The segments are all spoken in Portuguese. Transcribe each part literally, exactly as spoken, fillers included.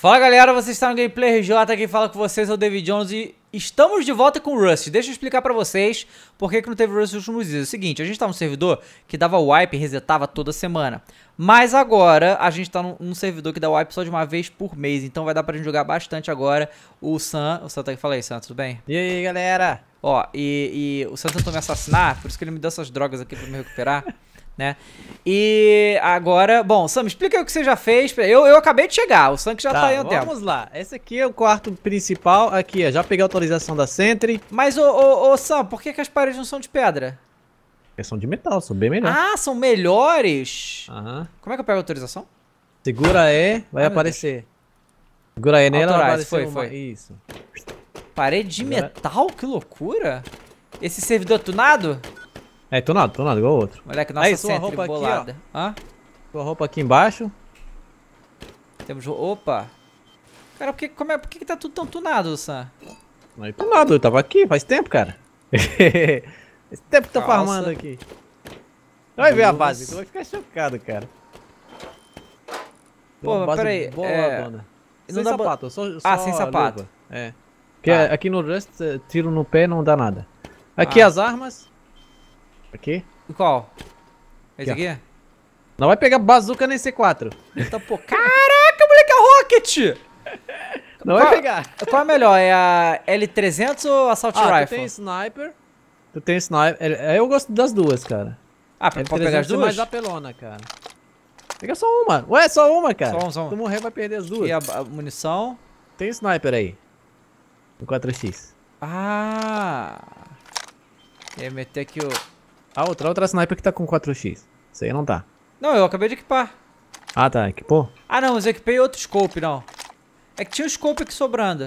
Fala galera, vocês estão no Gameplay R J, quem fala com vocês é o David Jones e estamos de volta com o Rust. Deixa eu explicar pra vocês por que, que não teve Rust nos últimos dias. É o seguinte, a gente tá num servidor que dava wipe e resetava toda semana. Mas agora a gente tá num, num servidor que dá wipe só de uma vez por mês, então vai dar pra gente jogar bastante agora. O Sam, o Sam tá aqui, fala aí Sam, tudo bem? E aí galera? Ó, e, e o Sam tentou me assassinar, por isso que ele me deu essas drogas aqui pra me recuperar. Né? E agora, bom, Sam, explica aí o que você já fez. Eu, eu acabei de chegar, o Sam que já tá, tá aí há tempo. Vamos lá, esse aqui é o quarto principal. Aqui, ó, já peguei a autorização da Sentry. Mas, ô, ô, ô Sam, por que, que as paredes não são de pedra? Elas são de metal, são bem melhores. Ah, são melhores? Aham. Como é que eu pego a autorização? Segura E, vai ah, aparecer. Segura E nela, vai aparecer foi, uma... foi. Isso. Parede de agora... metal? Que loucura. Esse servidor tunado? É, tunado, tunado, igual o outro. Moleque, nossa aí, sua roupa bolada. Aqui, ó. Hã? Sua roupa aqui embaixo. Temos... Opa. Cara, por que, como é, por que, que tá tudo tão tunado, Sam? Não é tunado, eu tava aqui faz tempo, cara. Esse tempo que tô Calça. farmando aqui. Vai ver a base, tu vai ficar chocado, cara. Pô, mas peraí. É... Sem sapato, só, só Ah, sem sapato. Luva. É. Porque ah. aqui no Rust, tiro no pé não dá nada. Aqui ah. as armas. Aqui. Qual? Esse aqui? aqui? Não vai pegar bazuca nem C quatro. Eita, pô. Caraca, moleque, é Rocket! Não qual, vai pegar. Qual é melhor? É a L trezentos ou a Assault ah, Rifle? Tu tem Sniper. Tu tem Sniper. Eu gosto das duas, cara. Ah, pode pegar as duas? É mais apelona, cara. Pega só uma. Ué, só uma, cara. Só um, só um. Se tu morrer, vai perder as duas. E a, a munição? Tem Sniper aí. No quatro X. Ah. E aí, meter aqui o... A outra, a outra Sniper que tá com quatro X. Isso aí não tá. Não, eu acabei de equipar. Ah, tá. Equipou? Ah, não, mas eu equipei outro scope, não. É que tinha um scope aqui sobrando.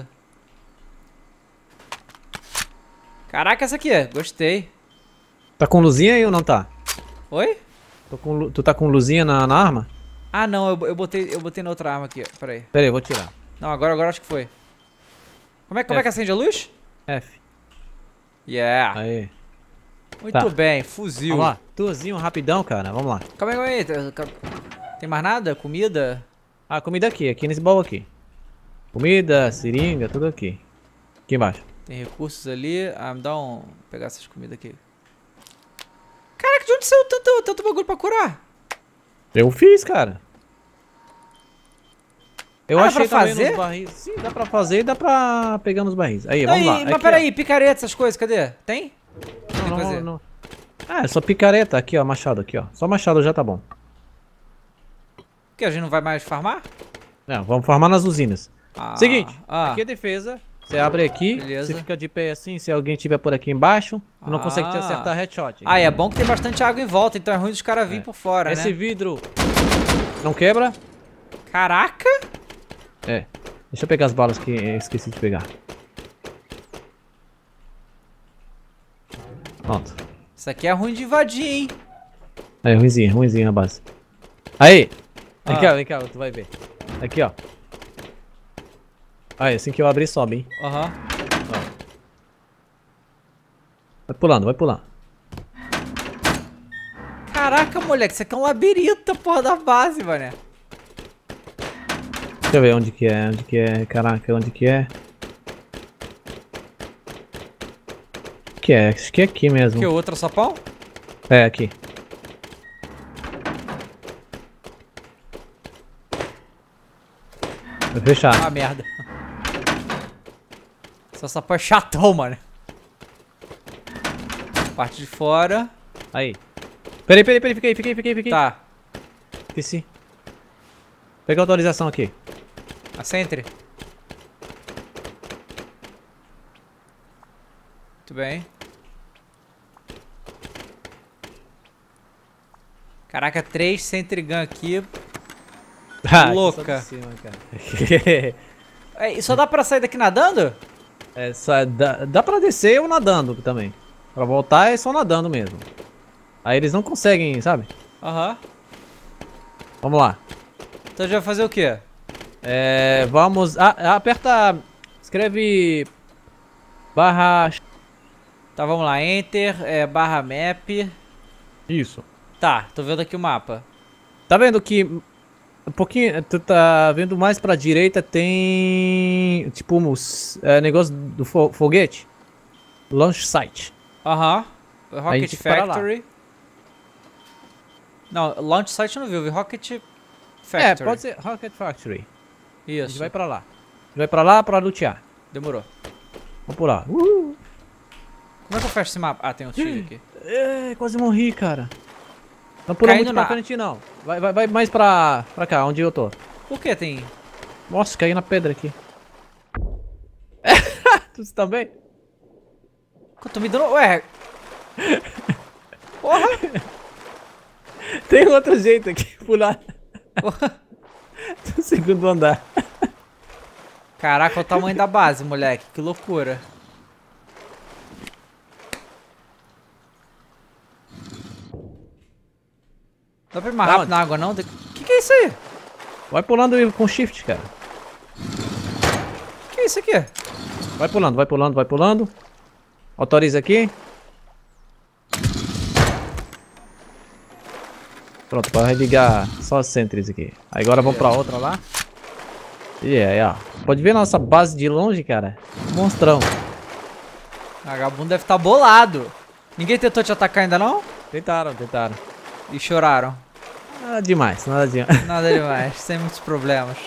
Caraca, essa aqui, gostei. Tá com luzinha aí ou não tá? Oi? Tô com, tu tá com luzinha na, na arma? Ah, não, eu, eu, botei, eu botei na outra arma aqui, pera aí. Pera aí, eu vou tirar. Não, agora, agora acho que foi. Como é, como é que acende a luz? F. Yeah. Aí. Muito tá. bem, fuzil. Vamos lá, turzinho rapidão, cara, vamos lá. Calma aí, calma aí. Tem mais nada? Comida? Ah, comida aqui, aqui nesse baú aqui. Comida, seringa, tudo aqui. Aqui embaixo. Tem recursos ali. Ah, me dá um... Vou pegar essas comidas aqui. Caraca, de onde saiu tanto, tanto bagulho pra curar? Eu fiz, cara. Eu ah, achei dá pra fazer? Nos barris. Sim, dá pra fazer e dá pra pegar nos barris. Aí, vamos aí, lá. Mas aqui, peraí, picareta, essas coisas, cadê? Tem? Não, não, não. Ah, é só picareta. Aqui, ó, machado aqui, ó. Só machado já tá bom. O que, a gente não vai mais farmar? Não, vamos farmar nas usinas. Ah, Seguinte, ah. aqui é defesa. Você abre aqui, beleza. Você fica de pé assim, se alguém tiver por aqui embaixo, ah. não consegue te acertar headshot. Ah, e é bom que tem bastante água em volta, então é ruim dos caras virem é. por fora, Esse né? Esse vidro não quebra. Caraca! É. Deixa eu pegar as balas que eu esqueci de pegar. Pronto. Isso aqui é ruim de invadir, hein? É, ruimzinho, ruimzinho a base. Aí! Ah. Vem cá, vem cá, tu vai ver. Aqui, ó. Aí, assim que eu abrir, sobe, hein? Aham. Uhum. Vai pulando, vai pulando. Caraca, moleque, isso aqui é um labirinto, porra, da base, mané. Deixa eu ver onde que é, onde que é, caraca, onde que é. Que é, acho que é aqui mesmo. Que o outro sapão? É, aqui. Vai fechar. Ah, merda. Essa sapão é chatão, mano. Parte de fora. Aí. Peraí, peraí, peraí, fica aí, fica aí, fica aí, fica aí. Tá. Esqueci. Pega a autorização aqui. A Sentry. Muito bem. Caraca, três Sentry Gun aqui. Ah, louca. Aqui só, cima, cara. É, só dá pra sair daqui nadando? É, só dá, dá pra descer ou nadando também. Pra voltar é só nadando mesmo. Aí eles não conseguem, sabe? Aham. Uhum. Vamos lá. Então a gente vai fazer o quê? É, vamos... Ah, aperta... Escreve... Barra... Tá, vamos lá. Enter, é, barra map. Isso. Tá, tô vendo aqui o mapa. Tá vendo que Um pouquinho, tu tá vendo mais pra direita, tem tipo um é, negócio do fo foguete. Launch site. Aham. A Rocket gente para lá. Factory. Não, Launch Site eu não vi, eu vi Rocket É, Factory. pode ser Rocket Factory. A gente Isso, vai pra lá. A gente vai pra lá pra lutear. demorou. Vamos por lá. Uh! Como é que eu fecho esse mapa? Ah, tem um tiro aqui. É, quase morri, cara. Não pula Caindo muito pra na- frente, não. Vai, vai, vai mais pra, pra cá, onde eu tô. Por que tem? Nossa, caí na pedra aqui. Tu também? Eu tô me dando... Ué... Porra! Tem outro jeito aqui, pular Porra. do segundo andar. Caraca, olha o tamanho da base, moleque. Que loucura. Dá pra ir mais Tá rápido onde? na água, não? O que, que é isso aí? Vai pulando com shift, cara. O que é isso aqui? Vai pulando, vai pulando, vai pulando. Autoriza aqui. Pronto, para ligar só as sentries aqui. Aí agora vamos pra outra lá. E aí, ó. Pode ver nossa base de longe, cara. Monstrão. O vagabundo deve estar bolado. Ninguém tentou te atacar ainda, não? Tentaram, tentaram. E choraram. Nada demais, nada demais. Nada demais, sem muitos problemas.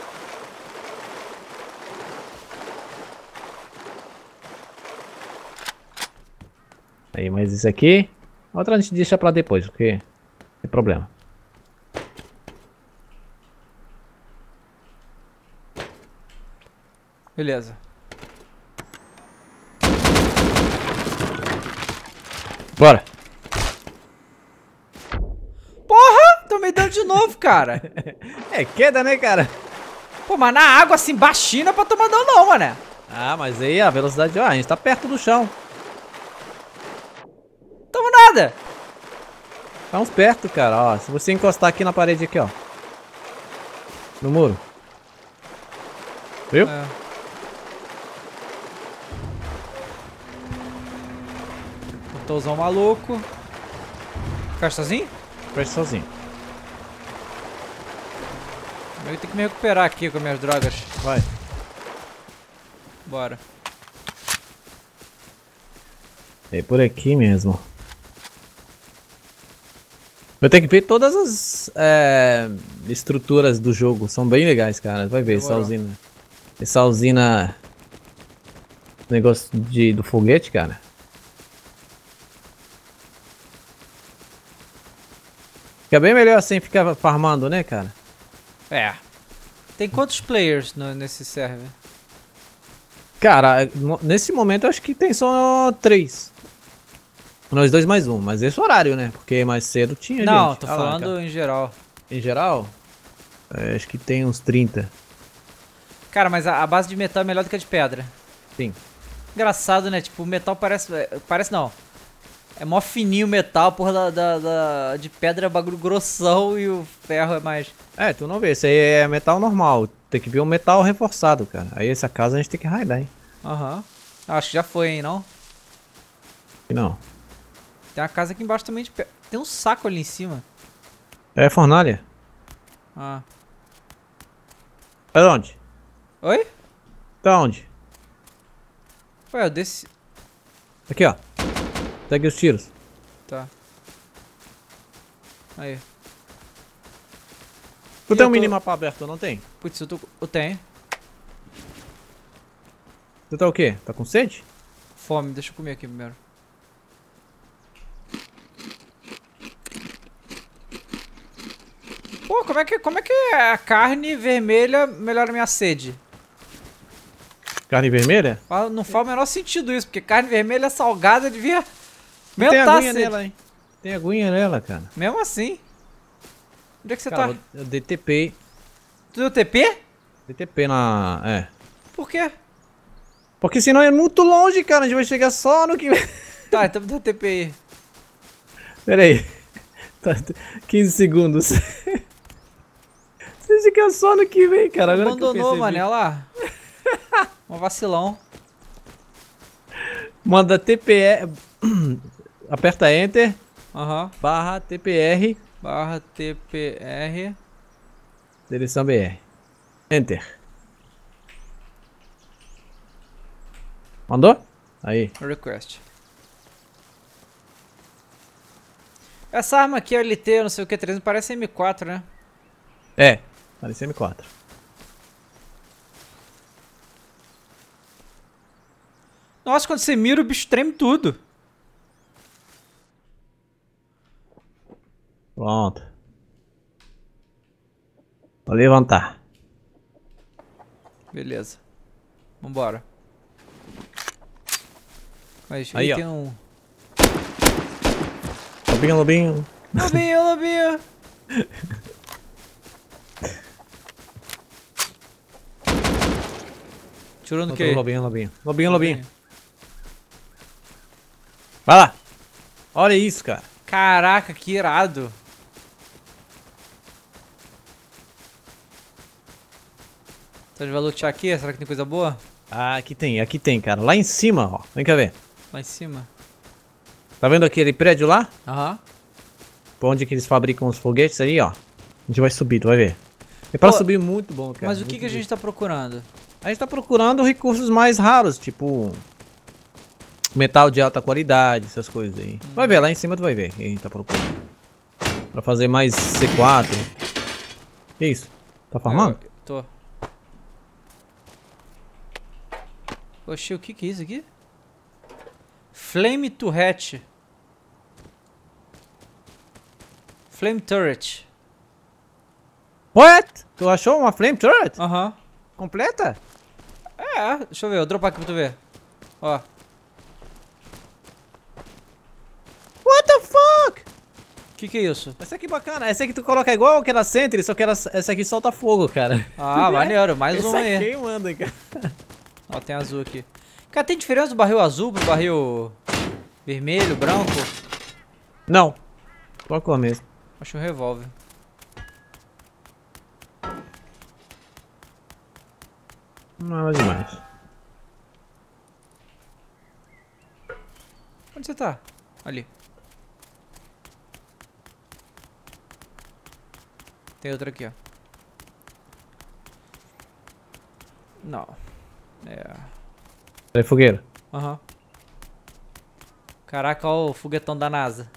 Aí, mas isso aqui... Outra a gente deixa pra depois, porque... Não tem problema. Beleza. Bora! Porra! Tô me dando de novo, cara. É queda, né, cara? Pô, mas na água assim, baixinha, não é pra tomar dano não, mané. Ah, mas aí a velocidade... Ah, a gente tá perto do chão. Tamo nada. Estamos perto, cara. Ó, se você encostar aqui na parede aqui, ó. No muro. Viu? É. Botãozão maluco. Ficar sozinho? Preste sozinho. Eu tenho que me recuperar aqui com minhas drogas. Vai. Bora. É por aqui mesmo. Eu tenho que ver todas as é, estruturas do jogo. São bem legais, cara. Vai ver, essa Demorou. usina. Essa usina. Negócio de, do foguete, cara. Fica bem melhor assim ficar farmando, né, cara? É. Tem quantos players no- nesse server? Cara, no- nesse momento eu acho que tem só três. Nós dois mais um, mas esse horário, né? Porque mais cedo tinha Não, gente. tô Ah lá, falando cara. em geral. Em geral, é, acho que tem uns trinta. Cara, mas a, a base de metal é melhor do que a de pedra. Sim. Engraçado, né? Tipo, o metal parece... é, Parece não. É mó fininho o metal, porra da, da, da- de pedra é bagulho grossão e o ferro é mais... É, tu não vê, esse aí é metal normal. Tem que ver um metal reforçado, cara. Aí essa casa a gente tem que raidar, hein? Aham. Acho que já foi, hein, não? E não. Tem uma casa aqui embaixo também de pedra. Tem um saco ali em cima. É fornalha? Ah. É de onde? Oi? Tá onde? Ué, eu desci... Aqui, ó. Segue os tiros. Tá. Aí. Tu E tem eu um tô- minimapa aberto, não tem? Putz, eu tô... Eu tenho. Tu tá o quê? Tá com sede? Fome, deixa eu comer aqui primeiro. Pô, como é que, como é que a carne vermelha melhora minha sede? Carne vermelha? Fala- Não faz o menor sentido isso, porque carne vermelha salgada devia Tem aumentar a aguinha sede. nela, hein? Tem aguinha nela, cara. Mesmo assim. Onde é que você Cara, tá? eu D T P. Tu deu T P? D T P na... É. Por quê? Porque senão é muito longe, cara. A gente vai chegar só no que... Tá, então dá T P aí. Pera aí. Tá, quinze segundos. Você fica só no que vem, cara. Agora que eu Abandonou, percebi. mané, lá. Um vacilão. Manda T P R. Aperta Enter. Aham. Barra T P R. Barra T P R. Seleção B R. Enter. Mandou? Aí. Request. Essa arma aqui, L T, não sei o que, trezentos, parece M quatro, né? É, parece M quatro. Nossa, quando você mira, o bicho treme tudo. Pronto. Vou levantar. Beleza. Vambora. Mas Aí, tem ó. um... Lobinho, lobinho. Lobinho, lobinho. Tirou no Outro quê? Lobinho, lobinho. Lobinho, lobinho. Vai lá. Olha isso, cara. Caraca, que irado. Tá de lutear aqui? Será que tem coisa boa? Ah, aqui tem, aqui tem, cara. Lá em cima, ó. Vem cá ver. Lá em cima. Tá vendo aquele prédio lá? Aham. Por onde que eles fabricam os foguetes aí, ó. A gente vai subir, tu vai ver. É pra Pô, subir muito bom, cara. Mas o que, muito que a gente tá procurando? A gente tá procurando recursos mais raros, tipo metal de alta qualidade, essas coisas aí. Hum. Vai ver, lá em cima tu vai ver o que a gente tá procurando. Pra fazer mais C quatro. Que isso? Tá farmando? Eu, tô. Oxi, o que que é isso aqui? Flame Turret. Flame Turret. What? Tu achou uma flame turret? Aham. Completa? É, deixa eu ver, eu dropar aqui pra tu ver. Ó. What the fuck? O que que é isso? Essa aqui bacana. Essa aqui tu coloca igual aquela Sentry, só que ela, essa aqui solta fogo, cara. Ah, maneiro, mais Essa uma aí. quem manda, cara. Ó, tem azul aqui. Cara, tem diferença do barril azul pro barril vermelho, branco? Não. Qual cor mesmo? Acho um revólver. Nada demais. Onde você tá? Ali. Tem outra aqui, ó. Não. É. É fogueira. Aham. Caraca, ó o foguetão da NASA.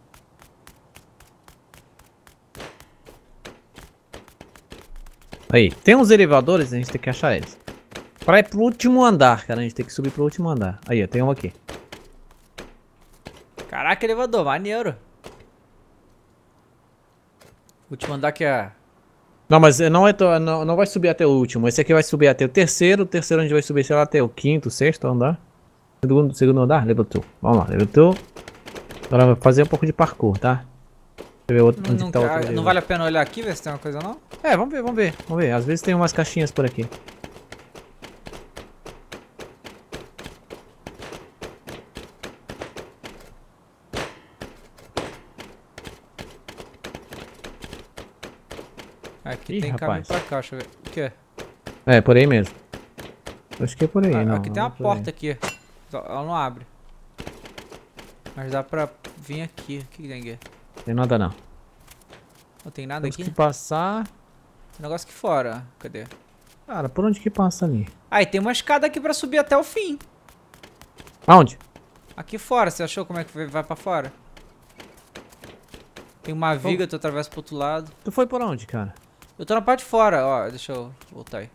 Aí, tem uns elevadores, a gente tem que achar eles. Pra ir pro último andar, cara, a gente tem que subir pro último andar. Aí, ó, tem um aqui. Caraca, elevador, maneiro. Último andar que é... Não, mas não, é to- não, não vai subir até o último. Esse aqui vai subir até o terceiro. O terceiro a gente vai subir, sei lá, até o quinto, sexto andar. Segundo, segundo andar, levantou. Vamos lá, levantou. Agora vai fazer um pouco de parkour, tá? Deixa eu ver outro, onde Não, tá o outro não, ali. não vale a pena olhar aqui, ver se tem uma coisa não? É, vamos ver, vamos ver, vamos ver. Às vezes tem umas caixinhas por aqui. Aqui Ih, tem caminho rapaz. pra cá, deixa eu ver. O que? É, por aí mesmo. Acho que é por aí, Ah, não. aqui tem não uma é por aí. porta aqui. Só- Ela não abre. Mas dá pra vir aqui. O que que tem aqui? Tem nada não. Não tem nada Temos aqui? que passar. Tem um negócio aqui fora. Cadê? Cara, por onde que passa ali? Ah, e tem uma escada aqui pra subir até o fim. Aonde? Aqui fora, você achou como é que vai- vai pra fora? Tem uma viga, tu atravessa pro outro lado. Tu foi por onde, cara? Eu tô na parte de fora, ó. Deixa eu voltar aí.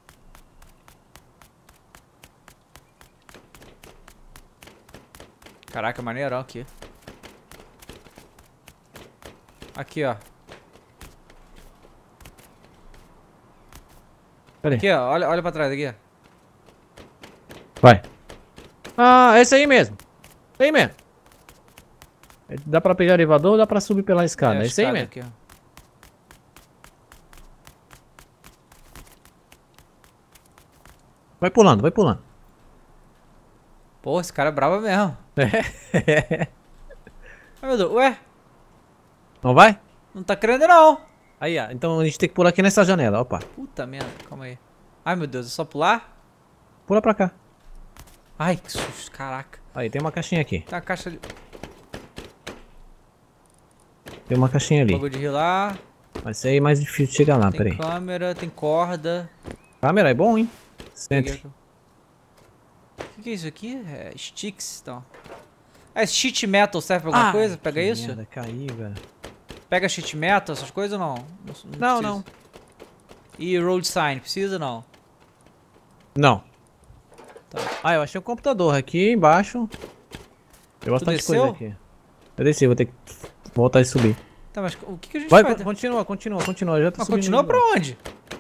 Caraca, maneirão aqui. Aqui, ó. Cadê? Aqui, ó. Olha, olha pra trás aqui, ó. Vai. Ah, esse aí mesmo. Esse aí mesmo. É, dá pra pegar o elevador ou dá pra subir pela escada? É a esse aí escada mesmo. aqui, ó. Vai pulando, vai pulando. Pô, esse cara é brabo mesmo. É. Ai, meu Deus. Ué, Não vai? não tá querendo não. Aí, ó. Então a gente tem que pular aqui nessa janela. Opa. Puta merda, calma aí. Ai, meu Deus, é só pular? Pula pra cá. Ai, que susto, caraca. Aí, tem uma caixinha aqui. Tem uma caixa ali. Tem uma caixinha ali. Bagulho de rilar. Vai ser aí mais difícil de chegar lá, Tem peraí. câmera, tem corda. Câmera é bom, hein? Peguei Sente. aqui. O que, que é isso aqui? É sticks, então. Ah, esse sheet metal serve pra alguma Ai, coisa? Pega que isso? merda, caí, velho. Pega sheet metal, essas coisas ou não? Não, Não, precisa. não. E road sign, precisa ou não? Não. Tá. Ah, eu achei um computador aqui embaixo. Tem bastante desceu? coisa aqui. Eu desci, vou ter que voltar e subir. Tá, mas o que, que a gente Vai, faz? con- continua, continua, continua. Eu já tô Mas subindo. continua de pra novo. onde?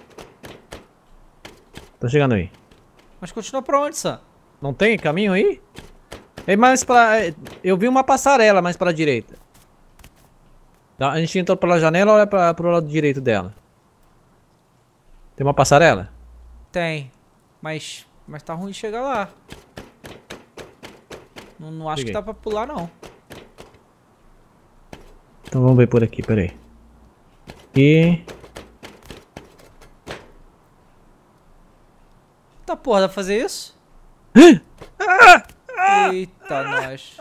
Tô chegando aí. Mas continua pra onde, Sam? Não tem caminho aí? É mais pra... é, eu vi uma passarela mais pra direita. Tá, a gente entrou pela janela, olha pra, pro lado direito dela. Tem uma passarela? Tem. Mas. Mas tá ruim de chegar lá. Não, não acho Cheguei. que dá pra pular, não. Então vamos ver por aqui, peraí. E... Tá porra, dá pra fazer isso? Eita, nós.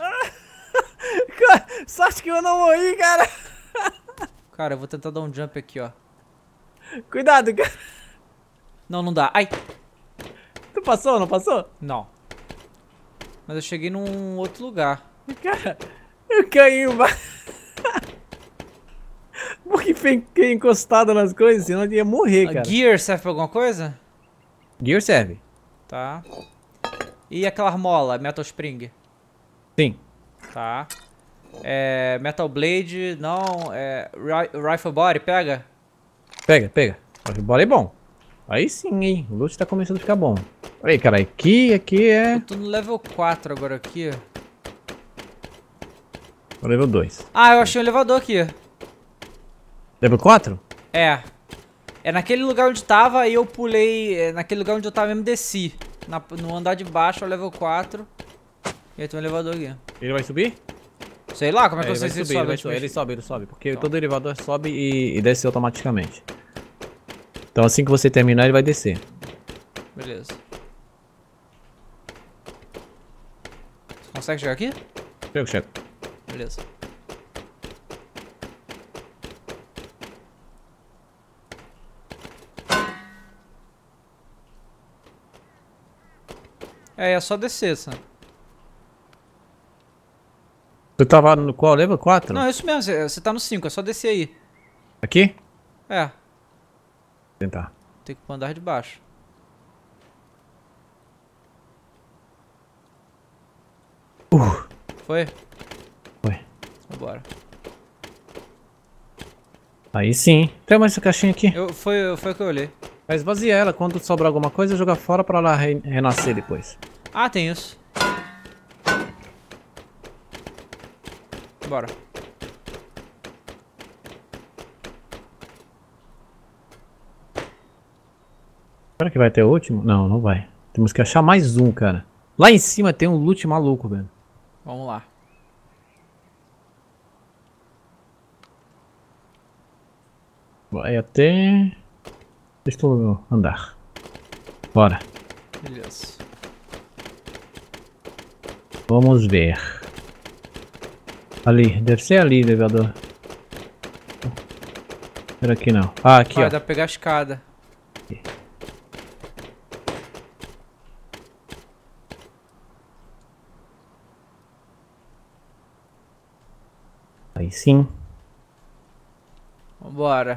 Só acho que eu não morri, cara. Cara, eu vou tentar dar um jump aqui, ó. Cuidado, cara. Não, não dá. Ai! Tu passou, não passou? Não. Mas eu cheguei num outro lugar. Cara, eu caí embaixo. Porque fiquei encostado nas coisas, senão eu ia morrer, A cara. Gear serve pra alguma coisa? Gear serve. Tá. E aquela mola, Metal Spring? Sim. Tá. É. Metal Blade, não. É. Ri- Rifle Body, pega? Pega, pega. Bora é bom. Aí sim, hein. O loot tá começando a ficar bom. Olha aí, cara. Aqui, aqui é... Eu tô no level quatro agora aqui. O level dois. Ah, eu achei um elevador aqui. Level quatro? É. É naquele lugar onde tava, aí eu pulei. É naquele lugar onde eu tava mesmo, desci. Na- no andar de baixo, é o level quatro. E aí tem um elevador aqui. Ele vai subir? Sei lá, como é que É, eu sei ele vai se subir, ele ele, vai sobe? subir. Ele sobe, ele sobe. Porque Então. todo elevador sobe e, e desce automaticamente. Então assim que você terminar, ele vai descer. Beleza. Você consegue chegar aqui? Chego, chego. Beleza. É, é só descer, Sam. Tu tava no qual? Level quatro? Não, é isso mesmo, você você tá no cinco, é só descer aí. Aqui? É, Vou tentar. tem que ir pro andar de baixo. Uh, Foi? foi. Vambora. Aí sim. Tem mais essa caixinha aqui. Eu, foi, foi o que eu olhei. Vai esvaziar ela. Quando sobrar alguma coisa, joga fora pra ela re- renascer depois. Ah, tem isso. Bora. Será que vai ter o último? Não, não vai. Temos que achar mais um, cara. Lá em cima tem um loot maluco, velho. Vamos lá. Vai até... Deixa eu andar. Bora. Beleza. Vamos ver. Ali, deve ser ali, elevador. Era aqui não. Ah, aqui, Vai, ó. dá pra pegar a escada. Aí sim. Vambora.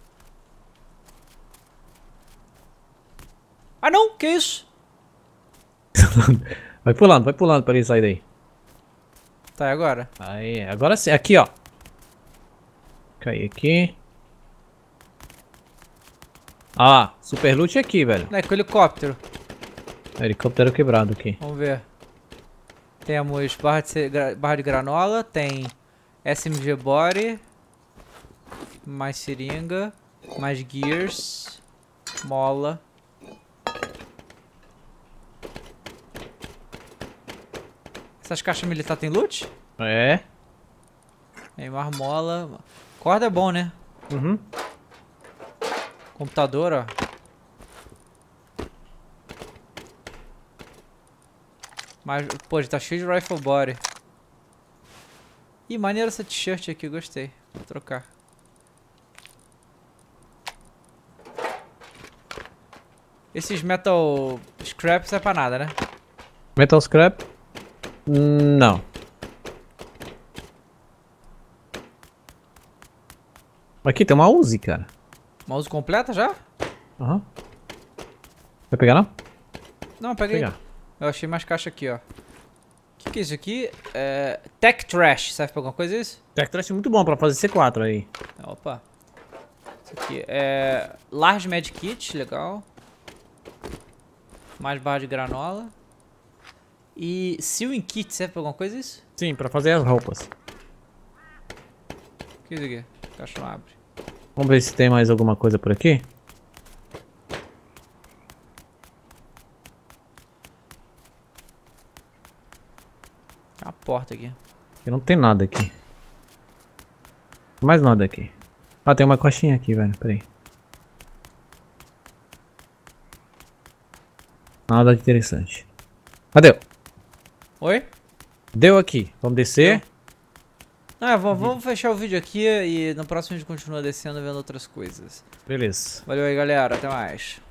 Ah, não! Que isso? Vai pulando, vai pulando pra ele sair daí. Tá, e agora? Aí, agora sim. Aqui, ó. Cair aqui. Ah, super loot aqui, velho. É, com o helicóptero. Helicóptero quebrado aqui. Vamos ver. Temos barra de, ce- gra- barra de granola, tem S M G body, mais seringa, mais gears, mola. Essas caixas militares tem loot? É. Tem mais mola. Corda é bom, né? Uhum. Computador, ó. Mas, pô, tá cheio de rifle body. Ih, maneiro essa t-shirt aqui, gostei. Vou trocar. Esses metal scrap não é pra nada, né? Metal scrap? Não. Aqui tem uma Uzi, cara. Mouse completa já? Aham. Uhum. Vai pegar não? Não, peguei. Pegar. Eu achei mais caixa aqui, ó. O que, que é isso aqui? É... Tech Trash. Serve pra alguma coisa isso? Tech Trash é muito bom pra fazer C quatro aí. Opa. Isso aqui é... Large Med Kit, legal. Mais barra de granola. E Sewing Kit, serve pra alguma coisa isso? Sim, pra fazer as roupas. O que é isso aqui? A caixa não abre. Vamos ver se tem mais alguma coisa por aqui. Tem uma porta aqui. Aqui não tem nada aqui. Mais nada aqui. Ah, tem uma caixinha aqui, velho. Peraí. Nada de interessante. Cadê? Oi? Deu aqui. Vamos descer. Ah, vamos, vamos fechar o vídeo aqui e no próximo a gente continua descendo vendo outras coisas. Beleza. Valeu aí, galera. Até mais.